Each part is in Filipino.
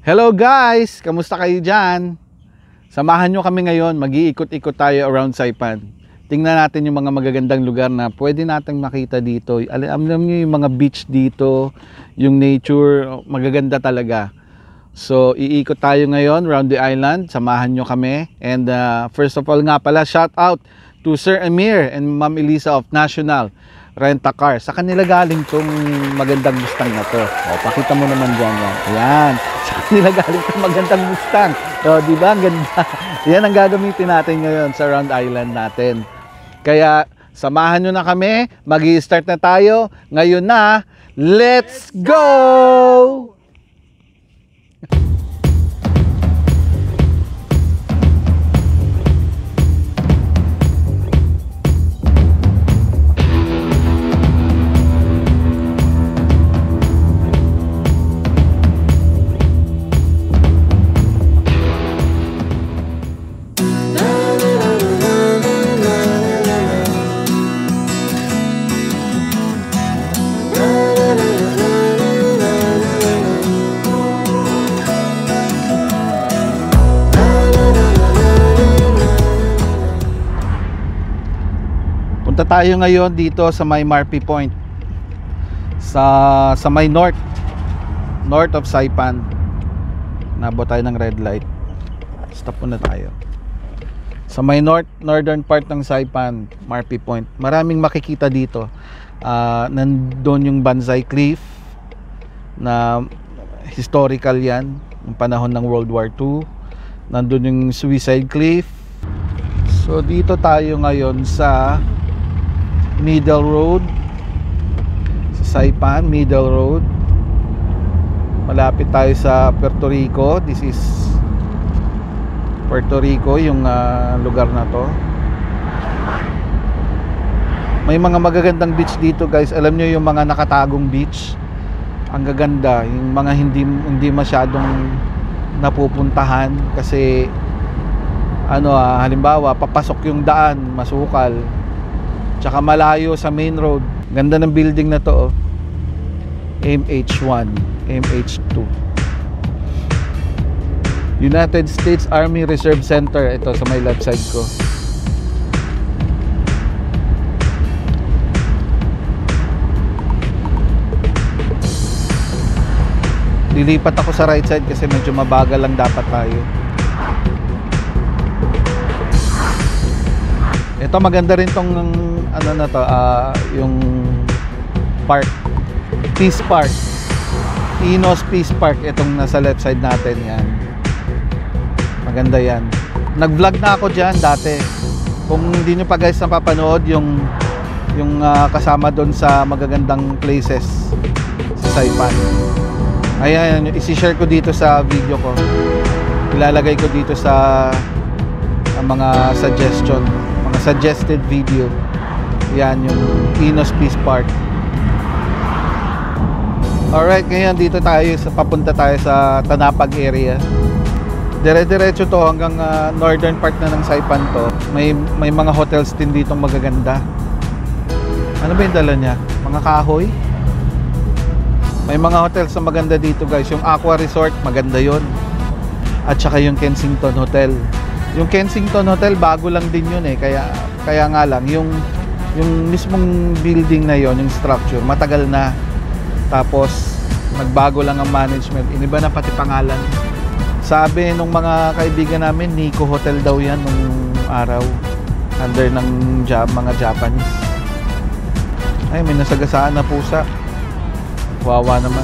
Hello guys! Kamusta kayo dyan? Samahan nyo kami ngayon, mag-iikot-ikot tayo around Saipan. Tingnan natin yung mga magagandang lugar na pwede nating makita dito. Alam nyo yung mga beach dito, yung nature, magaganda talaga. So, iikot tayo ngayon around the island. Samahan nyo kami. And first of all nga pala, shout out to Sir Amir and Ma'am Elisa of National Rent-A-Car. Sa kanila galing tong magandang Mustang na to. O, pakita mo naman dyan yan. Ayan. Sa kanila galing tong magandang Mustang. O, di ba? Ang ganda. Yan ang gagamitin natin ngayon sa Round Island natin. Kaya, samahan nyo na kami. Mag-i-start na tayo. Ngayon na, let's go! Punta tayo ngayon dito sa may Marpi Point sa may north of Saipan. Nabot tayo ng red light. Stop muna tayo. Sa may northern part ng Saipan, Marpi Point. Maraming makikita dito. Nandun yung Banzai Cliff na historical yan, yung panahon ng World War II. Nandun yung Suicide Cliff. So dito tayo ngayon sa Middle Road, sa Saipan Middle Road. Malapit tayo sa Puerto Rico. This is Puerto Rico, yung lugar na to. May mga magagandang beach dito guys. Alam nyo yung mga nakatagong beach, ang gaganda. Yung mga hindi masyadong napupuntahan kasi halimbawa papasok yung daan, masukal, tsaka malayo sa main road. Ganda ng building na to, oh. MH1, MH2, United States Army Reserve Center. Ito sa may left side ko. Lilipat ako sa right side kasi medyo mabagal lang dapat tayo. Ito maganda rin tong yung park, Peace Park, Inos Peace Park. Itong nasa left side natin yan. Maganda yan. Nag-vlog na ako dyan dati. Kung hindi nyo pa guys napapanood yung kasama doon sa magagandang places sa Saipan. Ayan, isi-share ko dito sa video ko. Ilalagay ko dito sa mga suggestion, mga suggested video. Yan yung Inos Peace Park. Alright, ngayon dito tayo papunta tayo sa Tanapag area. Dire-diretso to hanggang northern part na ng Saipan to. May mga hotels din dito magaganda. Ano ba yung dala niya? Mga kahoy? May mga hotels na maganda dito guys. Yung Aqua Resort, maganda yon. At saka yung Kensington Hotel. Yung Kensington Hotel, bago lang din yun eh. Kaya nga lang, yung mismong building na yon, yung structure, matagal na. Tapos, nagbago lang ang management. Iniba na pati pangalan. Sabi nung mga kaibigan namin, Nico Hotel daw yan nung araw. Under ng mga Japanese. Ay, may nasagasaan na pusa. Wawa naman.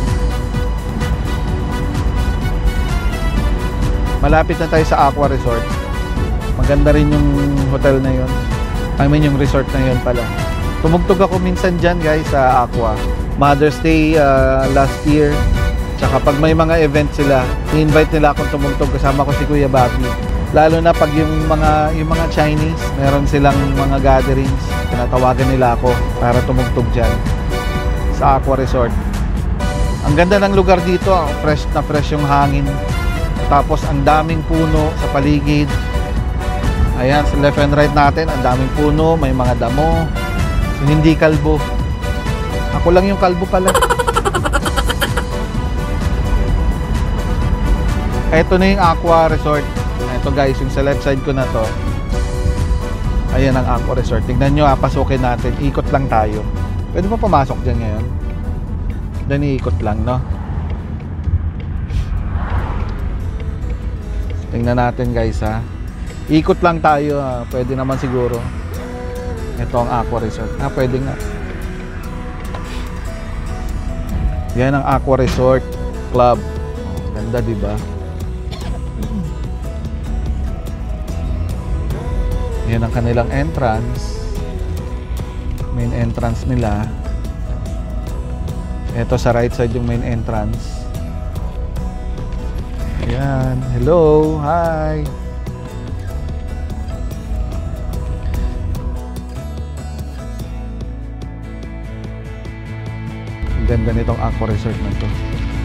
Malapit na tayo sa Aqua Resort. Maganda rin yung hotel na yon. I mean yung resort na yon pala. Tumugtog ako minsan dyan guys sa Aqua. Mother's Day last year. Tsaka pag may mga event sila, i-invite nila akong tumugtog. Kasama ko si Kuya Bobby. Lalo na pag yung mga Chinese, meron silang mga gatherings. Tinatawagan nila ako para tumugtog dyan sa Aqua Resort. Ang ganda ng lugar dito, fresh na fresh yung hangin. Tapos ang daming puno sa paligid. Ayan, sa left and right natin, ang daming puno, may mga damo. So, hindi kalbo. Ako lang yung kalbo pala. Ito na yung Aqua Resort. Ito guys, yung sa left side ko na to. Ayan ang Aqua Resort. Tingnan nyo, pasukin natin. Ikot lang tayo. Pwede pa pumasok dyan ngayon? Then iikot lang, no? Tingnan natin guys, ha. Ikot lang tayo, ha. Pwede naman siguro. Ito ang Aqua Resort. Pwede nga. Yan ang Aqua Resort Club. Ganda, diba? Yan ang kanilang entrance. Main entrance nila. Ito sa right side yung main entrance. Ayan. Hello. Hi. Ang ganda nitong Aqua Resort na to.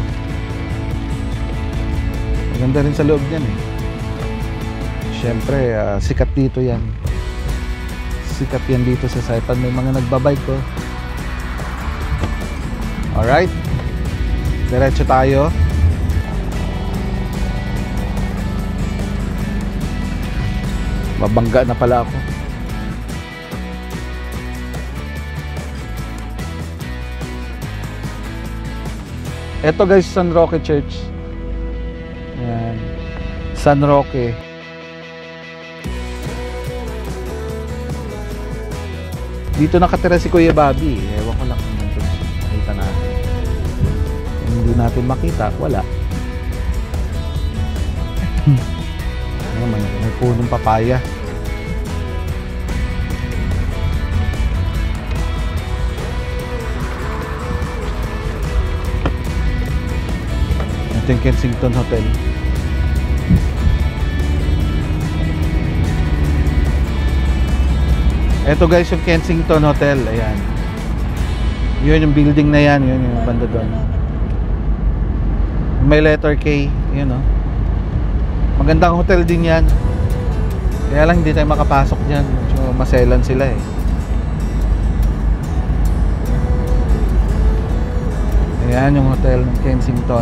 Ang ganda rin sa loob niyan eh. Siyempre, sikat dito yan. Sikat yan dito sa Saipan. May mga nagbabike ko. Alright. Diretso tayo. Babangga na pala ako. Ito guys, San Roque Church. Ayan. San Roque. Dito nakatira si Kuya Bobby. Ewan ko lang kung nandun siya. Makita natin. Kung hindi natin makita, wala. May punong papaya. Ito yung Kensington Hotel. Ito guys yung Kensington Hotel. Ayan. Yun yung building na yan. Yun yung banda doon. May letter K. Yun o. Magandang hotel din yan. Kaya lang hindi tayo makapasok dyan. So, maselan sila eh. Ayan yung hotel ng Kensington.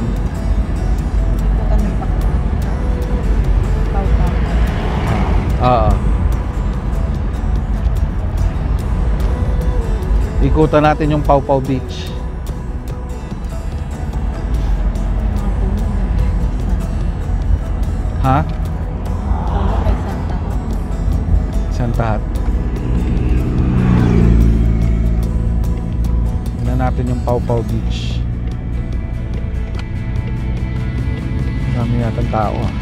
Oo. Ikutan natin yung Pau Pau Beach. Ha? Santa Hat. Tingnan natin yung Pau Pau Beach. Dami yatang tao ah.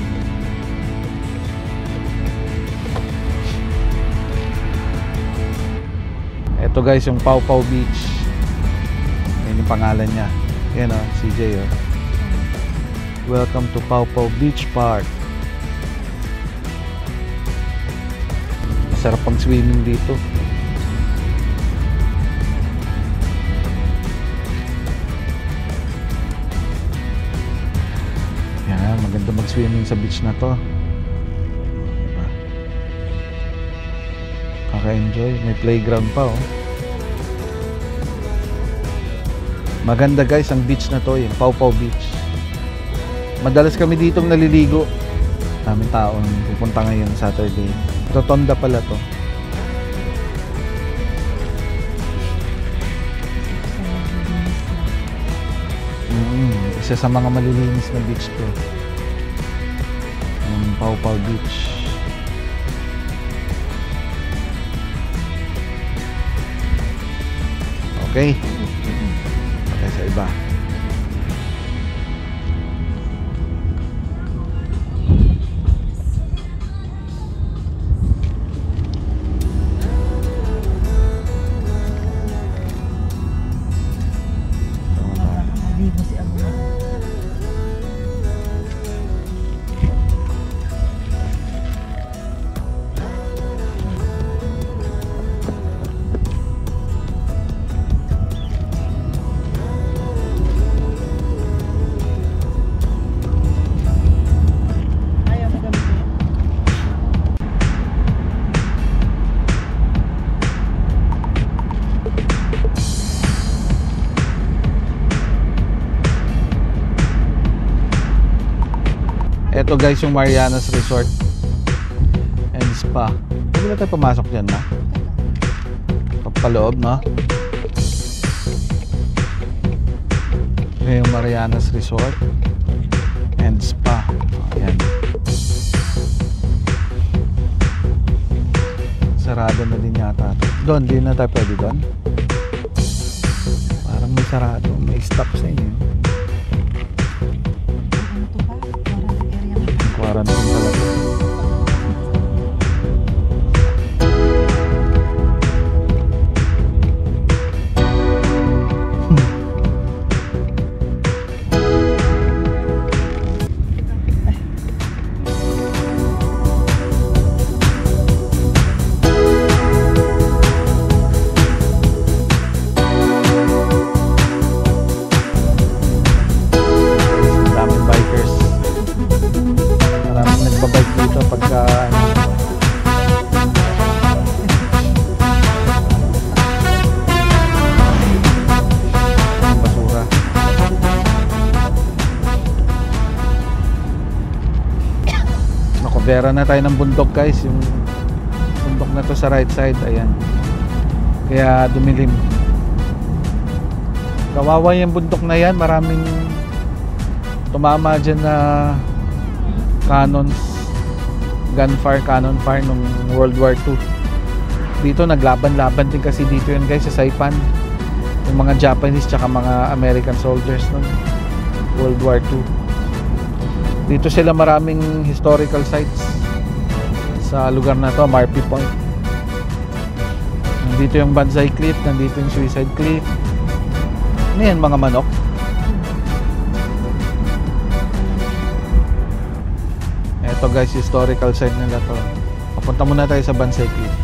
Ito guys yung Pau Pau Beach. Yan yung pangalan niya. Yan o, CJ o. Welcome to Pau Pau Beach Park. Masarap pang swimming dito. Yan, maganda mag-swimming sa beach na to. Diba? Kaka-enjoy. May playground pa oh. Maganda guys ang beach na to, yung Pau Pau Beach. Madalas kami ditong naliligo. Daming tao pupunta ngayon Saturday. Rotonda pala to. Isa sa mga malilinis na beach to. Yung Pau Pau Beach. Okay. Okay sa iba. Eto guys yung Marianas Resort and Spa. Pwede na tayo pumasok dyan na papaloob, no? Ito yung Marianas Resort and Spa. Ayan. Sarado na din yata. Doon, di na tayo pwede doon. Parang may sarado. May stop sa inyo. Quarantine talaga. Vera na tayo ng bundok guys, yung bundok na to sa right side, ayan, kaya dumilim. Kawawa yung bundok na yan, maraming tumama dyan na cannons, gunfire, cannon fire nung World War II. Dito naglaban-laban din kasi dito yun guys sa Saipan, yung mga Japanese tsaka mga American soldiers nung World War II. Dito sila maraming historical sites sa lugar na to, Marpy Point. Nandito yung Banzai Cliff, nandito yung Suicide Cliff. Ano yan, mga manok? Eto guys, historical site nila to. Papunta muna tayo sa Banzai Cliff.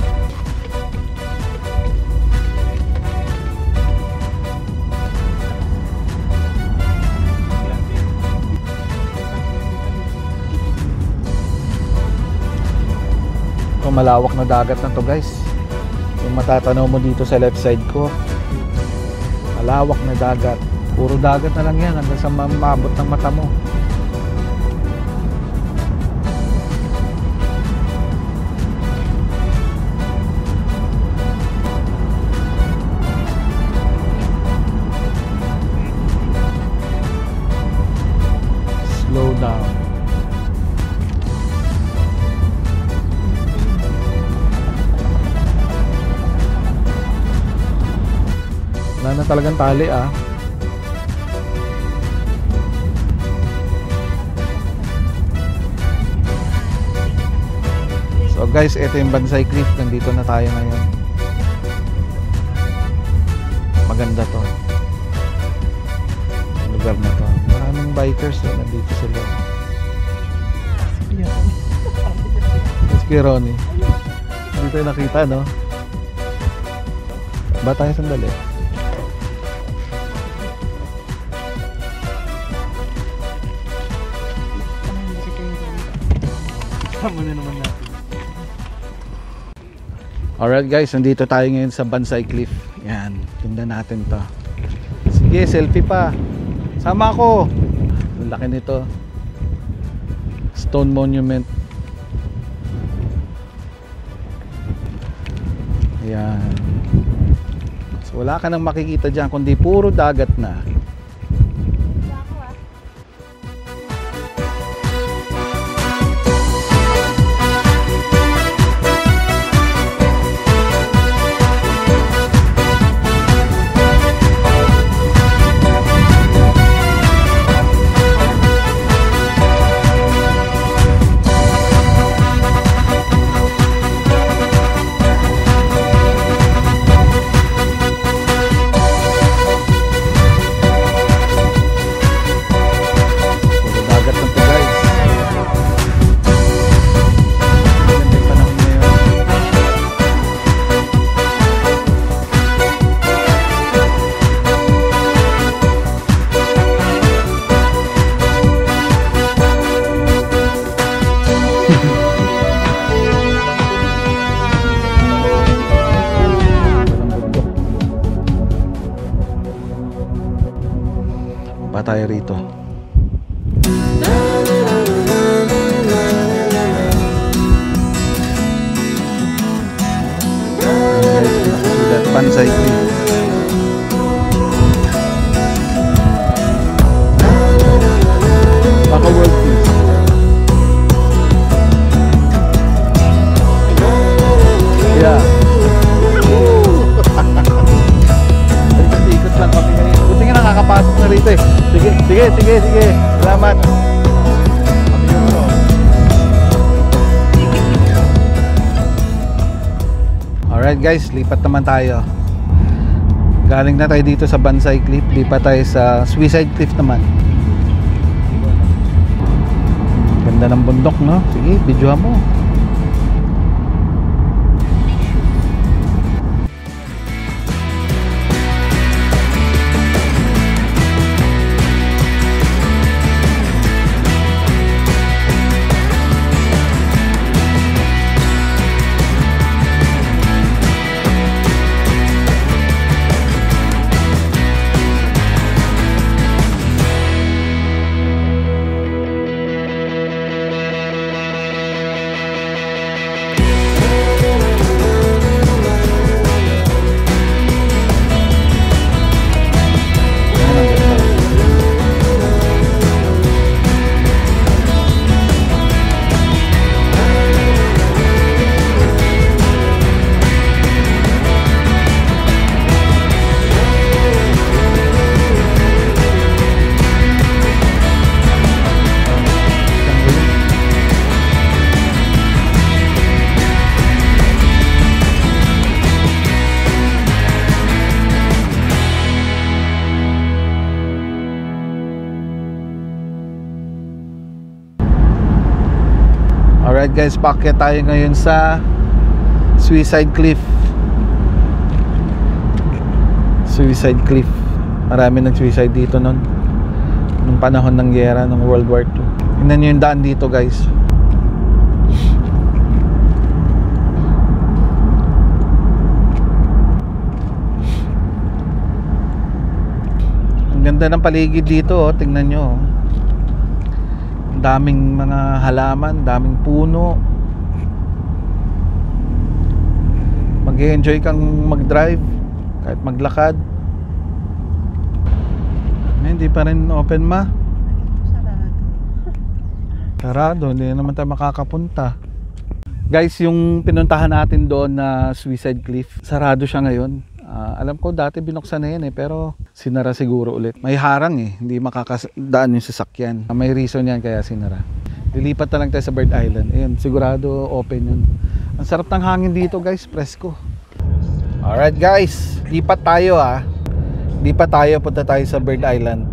Malawak na dagat na to guys, yung matatanaw mo dito sa left side ko, malawak na dagat, puro dagat na lang yan hanggang sa mabot ng mata mo. Slow down. Wala na talagang tali ah. So guys, ito yung Banzai Cliff. Nandito na tayo ngayon. Maganda to, yung lugar na to. Maraming bikers na nandito sila. Ronnie. Hindi tayo nakita, no? Ba tayo sandali? Muna naman natin. Alright guys, nandito tayo ngayon sa Banzai Cliff. Yan, tingnan natin to. Sige, selfie pa. Sama ako. Ang laki nito. Stone monument. Yan. So wala ka nang makikita dyan kundi puro dagat na. Alright guys, lipat naman tayo. Galing na tayo dito sa Bansay Cliff, lipat tayo sa Suicide Cliff naman. Ganda ng bundok, no? Sige, videohan mo. Alright guys, paakyat tayo ngayon sa Suicide Cliff. Suicide Cliff. Marami nag-suicide dito nung panahon ng giyera, ng World War II. Tingnan nyo yung daan dito guys. Ang ganda ng paligid dito, oh. Tingnan nyo, oh. Daming mga halaman, daming puno. Mag-enjoy kang mag-drive kahit maglakad. Hindi pa rin open, ma? Sarado, hindi naman tayo makakapunta. Guys, yung pinuntahan natin doon na Suicide Cliff, sarado siya ngayon. Alam ko dati binuksan na yan pero sinara siguro ulit. May harang hindi makakadaan yung sasakyan. May reason yan kaya sinara. Lilipat na lang tayo sa Bird Island. Ayun, sigurado open yun. Ang sarap ng hangin dito guys, presko. Alright guys, lipat tayo Lipat tayo, punta tayo sa Bird Island.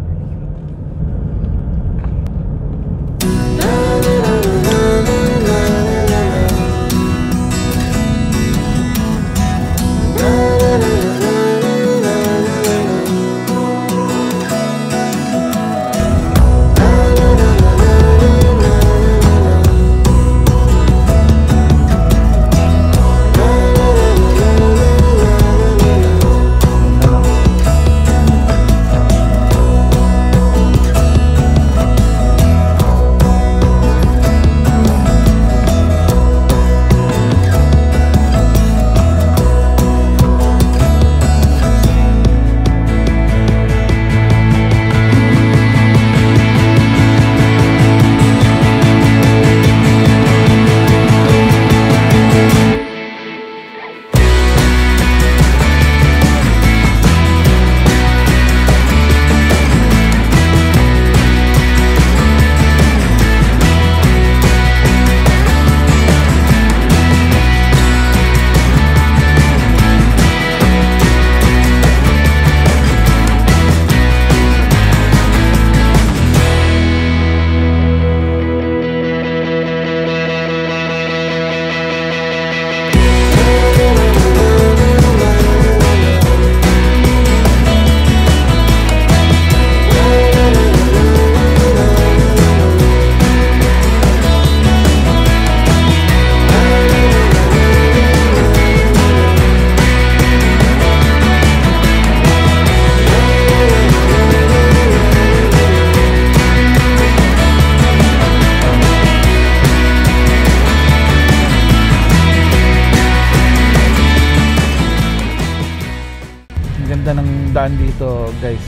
Daan dito guys,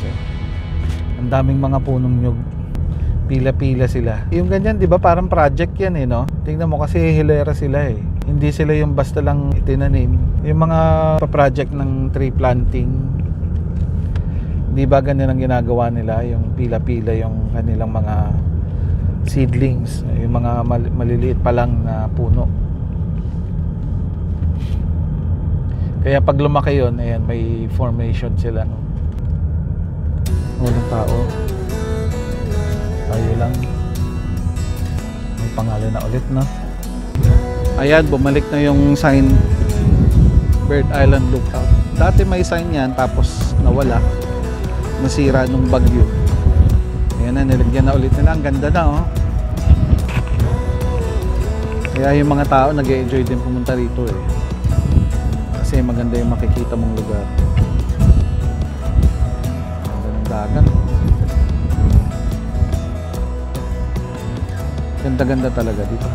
ang daming mga punong nyug, pila-pila sila. Yung ganyan, di ba parang project yan no? Tingnan mo kasi hilera sila hindi sila yung basta lang itinanim. Yung mga project ng tree planting, di ba ganyan ang ginagawa nila, yung pila-pila yung kanilang mga seedlings, yung mga maliliit pa lang na puno. Kaya pag lumaki yun, ayan, may formation sila, no? Walang tao. Tayo lang. May pangalan na ulit, no? Ayan, bumalik na yung sign, Bird Island Lookout. Dati may sign yan, tapos nawala. Nasira nung bagyo. Ayan na, nilagyan na ulit nila. Ang ganda na, oh. Kaya yung mga tao nag-e-enjoy din pumunta rito, eh. Kasi maganda yung makikita mong lugar. Ganda ng dagat. Ganda-ganda talaga dito.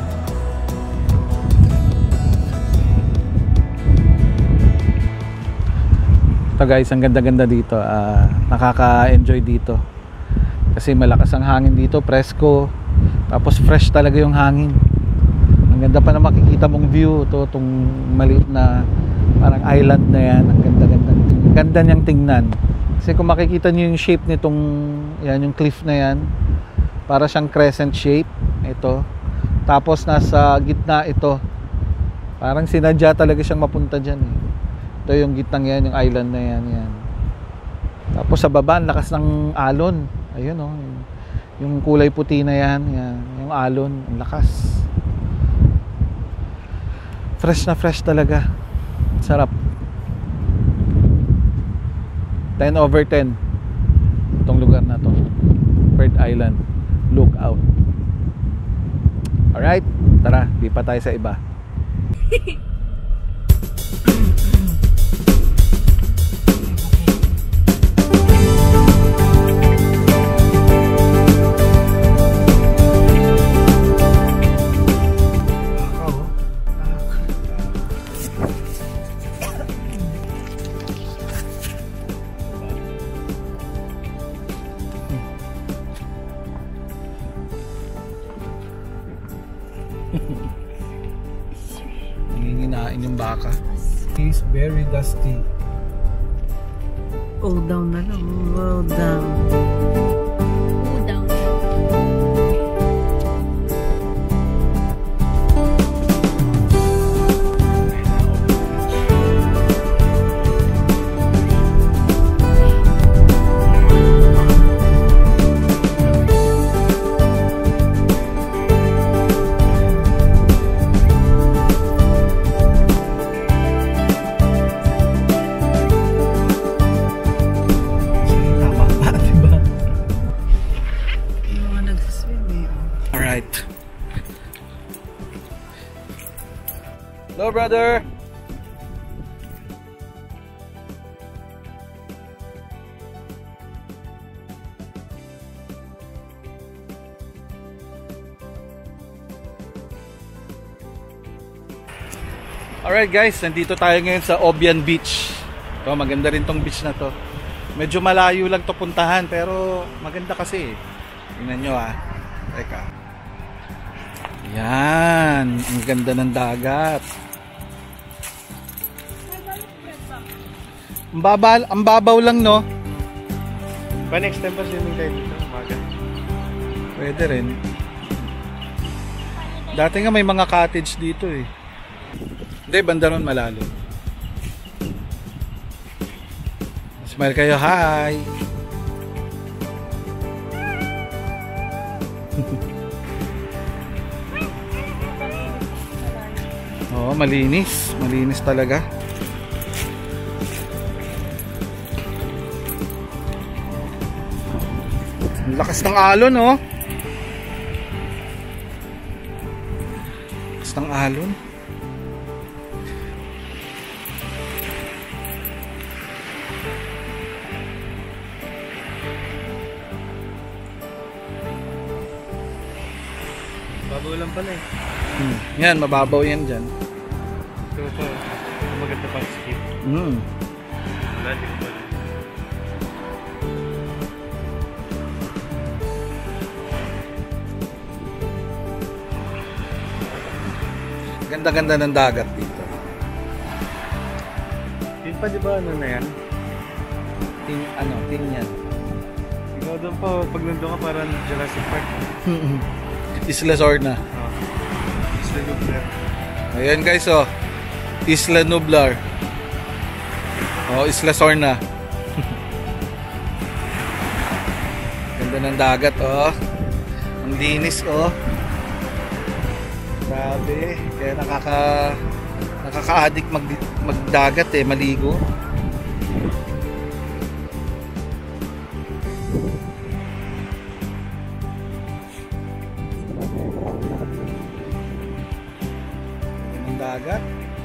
Ito guys, ang ganda-ganda dito. Nakaka-enjoy dito. Kasi malakas ang hangin dito, presko. Tapos fresh talaga yung hangin. Ang ganda pa na makikita mong view. Itong maliit na parang island na yan. Ang ganda-ganda. Ganda niyang tingnan. Kasi kung makikita niyo yung shape nitong, yan, yung cliff na yan, para siyang crescent shape. Ito. Tapos nasa gitna ito. Parang sinadya talaga siyang mapunta dyan, eh. Ito yung gitnang yan, yung island na yan, yan. Tapos sa baba, ang lakas ng alon. Ayun, oh. Yung kulay puti na yan, yan. Yung alon, ang lakas. Fresh na fresh talaga. Sarap. 10/10 itong lugar na to. Bird Island Lookout. Alright, tara, di pa tayo sa iba. Nanginginain yung baka. He's very dusty. All down na lang. All down. All down. Hello, brother. Alright guys, nandito tayo ngayon sa Obian Beach. Ito, maganda rin tong beach na to. Medyo malayo lang to puntahan, pero maganda kasi. Tingnan nyo, ah. Teka. Yan, ang ganda ng dagat. Ang babaw lang, no? Pa next time pa swimming tayo dito, umaga. Pwede rin. Dati nga may mga cottage dito, eh. Hindi, banda ron malalim. Smile kayo, hi! Oo, malinis. Malinis talaga. Ang lakas ng alon, oh. Lakas ng alon. Babaw lang pala eh. Yan, mababaw yan dyan. So ito, maganda pang skip. Wala, di ko pala. Ganda-ganda ng dagat dito. Yun pa, di ba ano na yan? Tin yan. Ikaw doon pa, pag nandun ka parang Jurassic Park. Isla Sorna. Oh. Isla Nublar. Ayan guys, oh. Isla Nublar. Oh, Isla Sorna. Ganda ng dagat, oh. Ang linis, oh. Grabe. Kaya nakaka-addict magdagat eh, maligo. Ang dagat.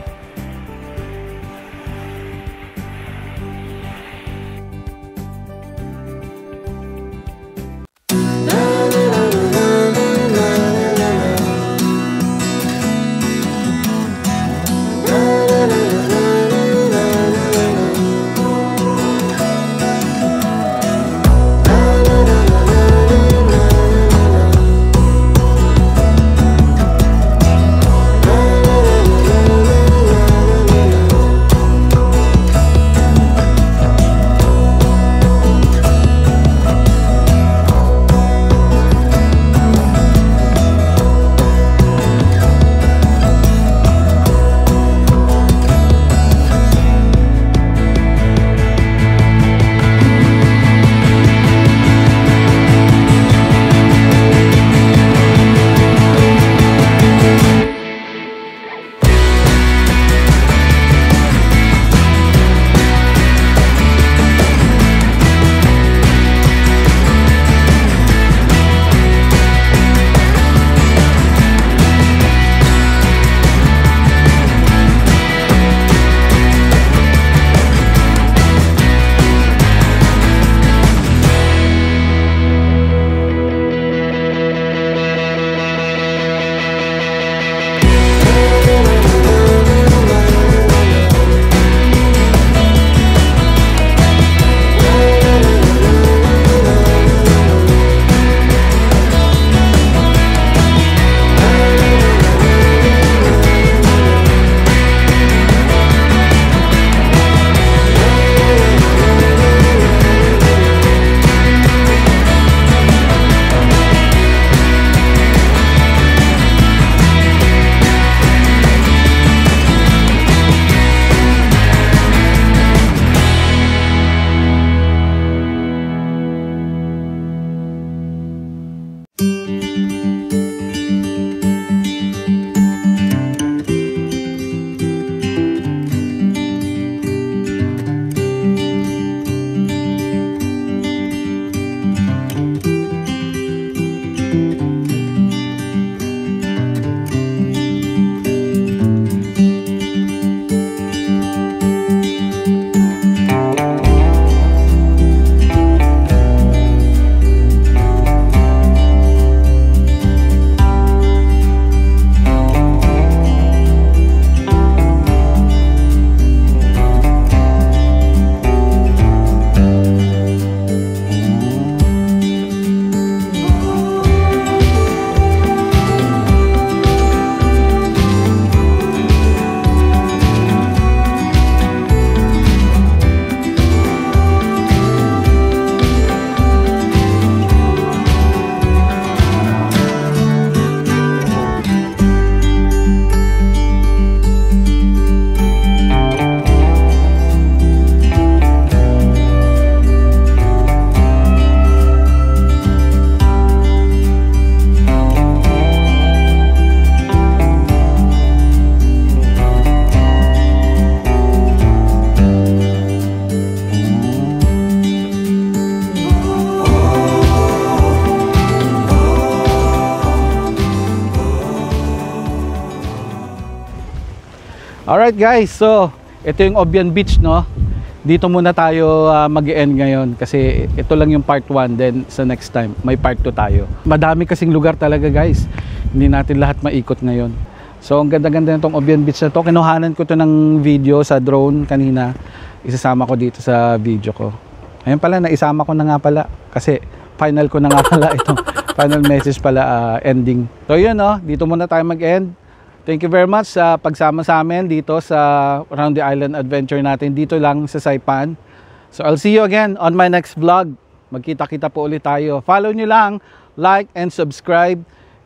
Alright guys, so ito yung Obian Beach, no? Dito muna tayo mag-end ngayon kasi ito lang yung part 1, then sa next time may part 2 tayo. Madami kasing lugar talaga guys, hindi natin lahat maikot ngayon. So ang ganda-ganda nitong Obian Beach na to. Kinuhanan ko to ng video sa drone kanina, isasama ko dito sa video ko. Ayun pala, naisama ko na nga pala kasi final ko na nga pala itong final message pala, ending. So yun, no? Dito muna tayo mag-end. Thank you very much sa pagsama sa amin dito sa Around the Island adventure natin dito lang sa Saipan. So I'll see you again on my next vlog. Magkita-kita po ulit tayo. Follow nyo lang, like and subscribe.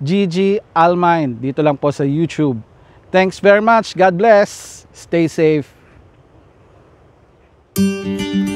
GG Almine dito lang po sa YouTube. Thanks very much. God bless. Stay safe. Bye.